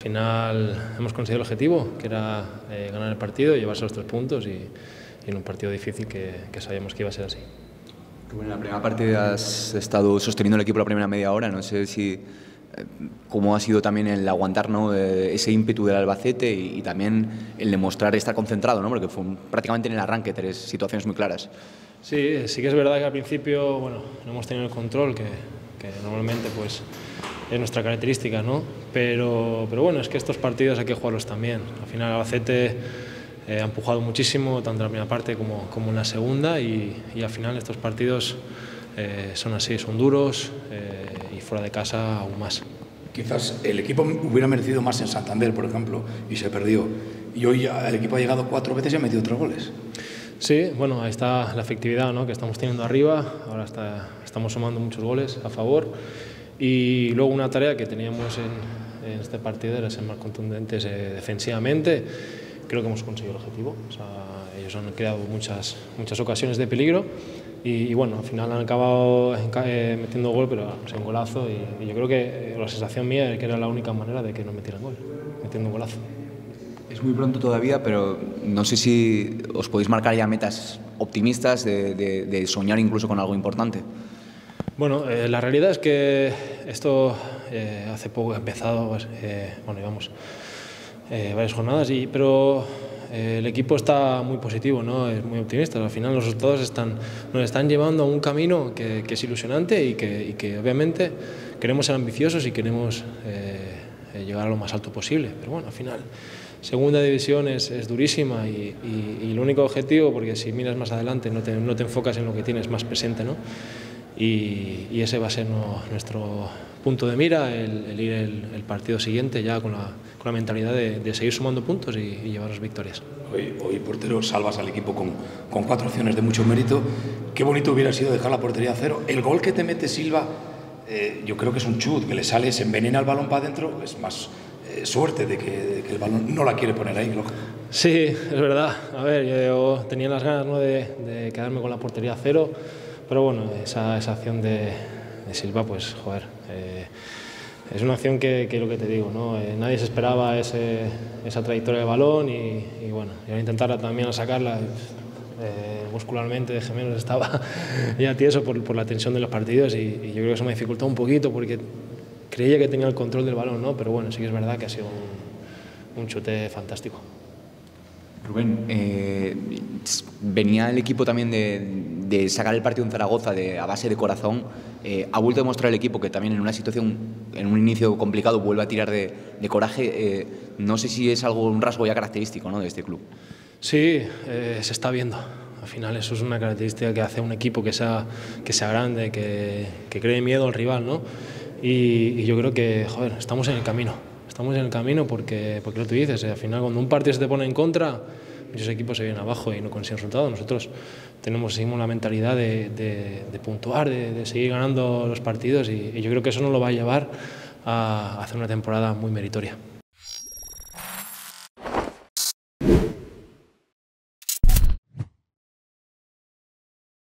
final hemos conseguido el objetivo, que era ganar el partido y llevarse los 3 puntos y en un partido difícil que sabíamos que iba a ser así. Bueno, en la primera parte has estado sosteniendo el equipo la primera media hora, no sé si cómo ha sido también el aguantar, ¿no?, ese ímpetu del Albacete y también el demostrar estar concentrado, ¿no?, porque fue prácticamente en el arranque 3 situaciones muy claras. Sí que es verdad que al principio no hemos tenido el control, que normalmente pues es nuestra característica, ¿no? Pero bueno, es que estos partidos hay que jugarlos también. Al final Albacete ha empujado muchísimo, tanto en la primera parte como en la segunda, y al final estos partidos son así, son duros, y fuera de casa aún más. Quizás el equipo hubiera merecido más en Santander, por ejemplo, y se perdió. Y hoy el equipo ha llegado 4 veces y ha metido 3 goles. Sí, bueno, ahí está la efectividad, ¿no?, que estamos teniendo arriba. Ahora estamos sumando muchos goles a favor. Y luego una tarea que teníamos en este partido era ser más contundentes defensivamente. Creo que hemos conseguido el objetivo. O sea, ellos han creado muchas ocasiones de peligro y bueno, al final han acabado metiendo gol, pero ha sido un golazo y yo creo que la sensación mía es que era la única manera de que no metieran gol, metiendo un golazo. Es muy pronto todavía, pero no sé si os podéis marcar ya metas optimistas de soñar incluso con algo importante. Bueno, la realidad es que esto hace poco ha empezado, bueno, llevamos varias jornadas, pero el equipo está muy positivo, ¿no? Es muy optimista. Al final los resultados nos están llevando a un camino que es ilusionante y que obviamente queremos ser ambiciosos y queremos llegar a lo más alto posible. Pero bueno, al final segunda división es durísima y el único objetivo, porque si miras más adelante no te enfocas en lo que tienes más presente, ¿no? Y ese va a ser nuestro punto de mira, el ir el partido siguiente ya con la mentalidad de seguir sumando puntos y llevarnos victorias. Hoy portero, salvas al equipo con 4 acciones de mucho mérito. Qué bonito hubiera sido dejar la portería a 0. El gol que te mete Silva, yo creo que es un chut, que le sale, se envenena el balón para adentro. Es más suerte de que el balón no la quiere poner ahí. Sí, es verdad. A ver, yo tenía las ganas, ¿no?, de quedarme con la portería a 0. Pero bueno, esa acción de Silva, pues joder, es una acción que lo que te digo, ¿no? Nadie se esperaba esa trayectoria de balón y bueno, y al intentar también sacarla muscularmente de gemelos estaba ya tieso por la tensión de los partidos y yo creo que eso me dificultó un poquito porque creía que tenía el control del balón, ¿no? Pero bueno, sí que es verdad que ha sido un chute fantástico. Rubén, venía el equipo también de sacar el partido en Zaragoza a base de corazón. Ha vuelto a demostrar el equipo que también en una situación, en un inicio complicado, vuelve a tirar de coraje. No sé si es un rasgo ya característico, ¿no?, de este club. Sí, se está viendo. Al final eso es una característica que hace un equipo que sea grande, que cree miedo al rival, ¿no? Y yo creo que, joder, estamos en el camino. Estamos en el camino porque lo que tú dices, al final cuando un partido se te pone en contra, muchos equipos se vienen abajo y no consiguen resultados. Nosotros seguimos la mentalidad de puntuar, de seguir ganando los partidos y yo creo que eso nos lo va a llevar a hacer una temporada muy meritoria.